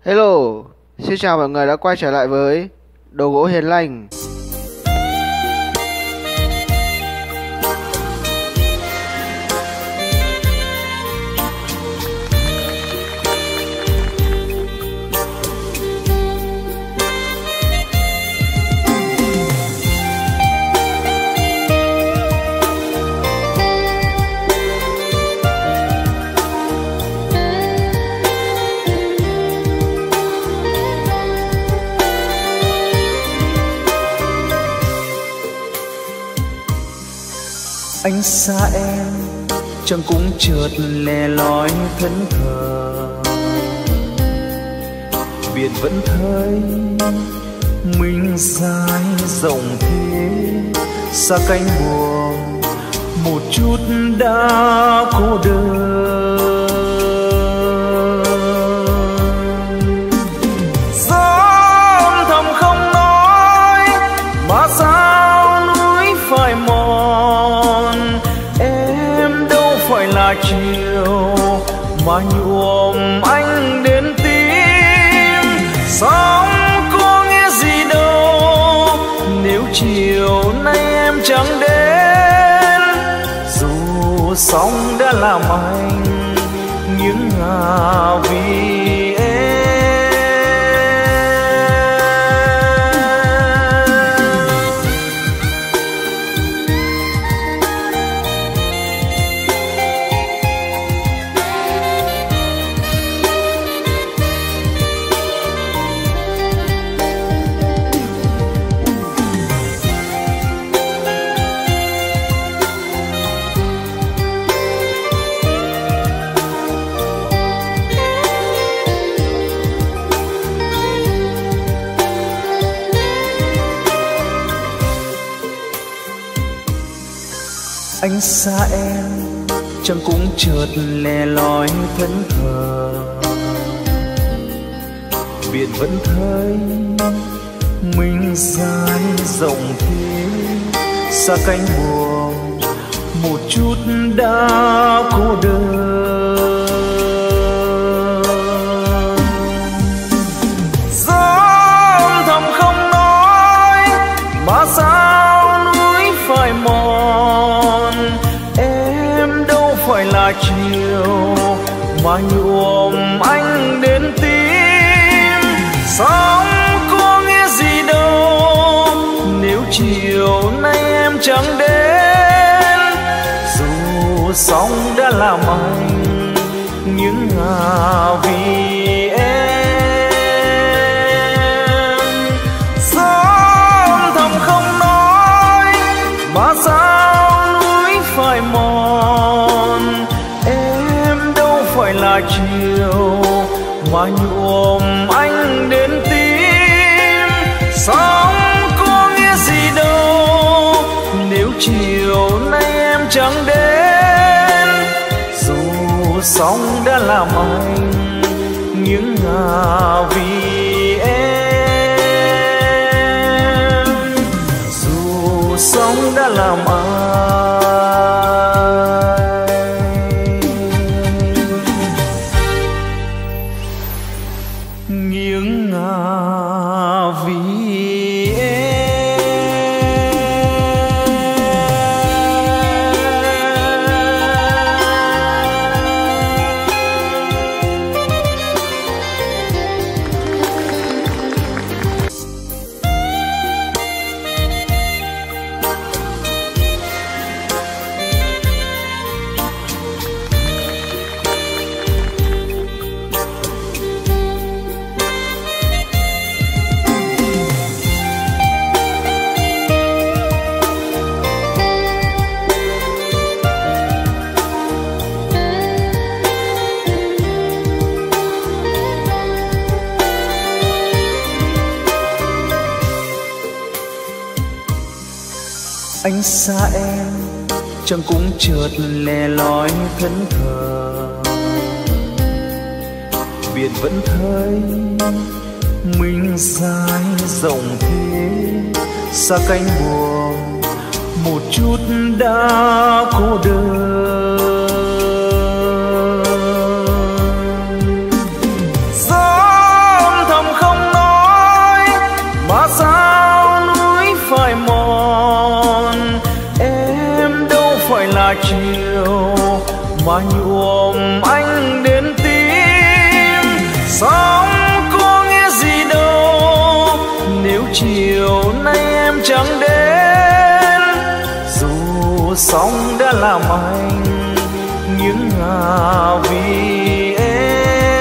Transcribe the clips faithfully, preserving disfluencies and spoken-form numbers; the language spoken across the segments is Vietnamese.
Hello, xin chào mọi người đã quay trở lại với Đồ Gỗ Hiền Lành. Anh xa em chẳng cũng chợt lẻ loi thẫn thờ, biển vẫn thấy mình dài rộng thế, xa cánh buồm một chút đã cô đơn. Gió âm thầm không nói mà sao núi phải mòn, em đâu phải là chiều mà nhuộm anh đến tim. Sống có nghĩa gì đâu nếu chiều nay em chẳng đến, dù sóng đã làm anh những ngả vì em. Anh xa em chẳng cũng chợt lẻ loi thẫn thờ, biển vẫn thấy mình dài rộng thế, xa cánh buồm một chút đã cô đơn. Gió âm thầm không nói mà sao núi phải mòn, phải là chiều mà nhuộm anh đến tim. Sống có nghĩa gì đâu nếu chiều nay em chẳng đến, dù sóng đã làm anh những ngả vì em. Gió âm thầm không nói mà sao núi phải mòn, phải là chiều mà nhuộm anh đến tim. Sống có nghĩa gì đâu nếu chiều nay em chẳng đến, dù sóng đã làm anh những ngả vì em, dù sóng đã làm anh những ngả vì em. Anh xa em chẳng cũng chợt lẻ loi thẫn thờ, biển vẫn thấy mình dài rộng thế, xa cánh buồm một chút đã cô đơn. Gió sóng đã làm anh những ngả vì em.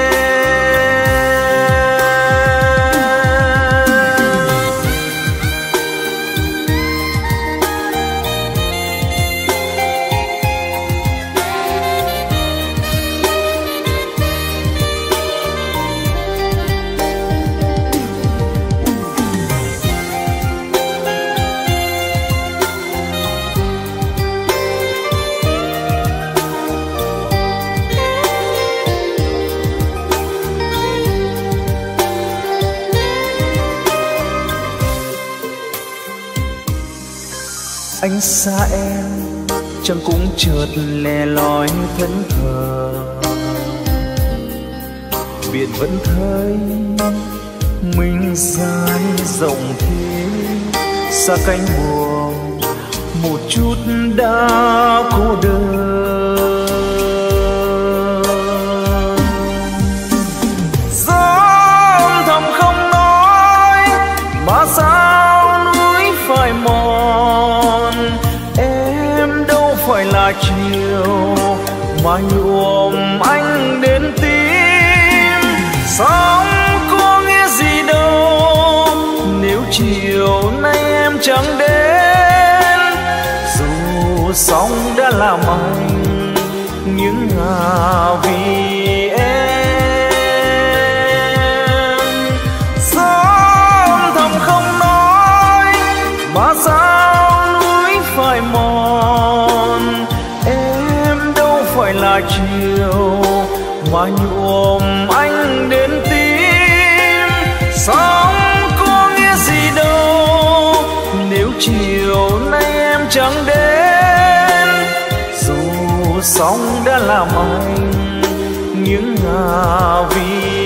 Anh xa em chẳng cũng chợt lẻ loi thẫn thờ, biển vẫn thấy mình dài rộng thế, xa cánh buồm một chút đã cô đơn. Gió âm thầm không nói mà sao núi phải mòn, em đâu phải là chiều mà nhuộm anh đến tim. Sống có nghĩa gì đâu nếu chiều nay em chẳng đến, dù sóng đã làm anh những ngả vì em. Gió âm thầm không nói mà sao núi phải mòn, em đâu phải là chiều mà nhuộm anh đến tim. Sống có nghĩa gì đâu nếu chiều nay em chẳng đến, dù sóng đã làm anh những ngả vì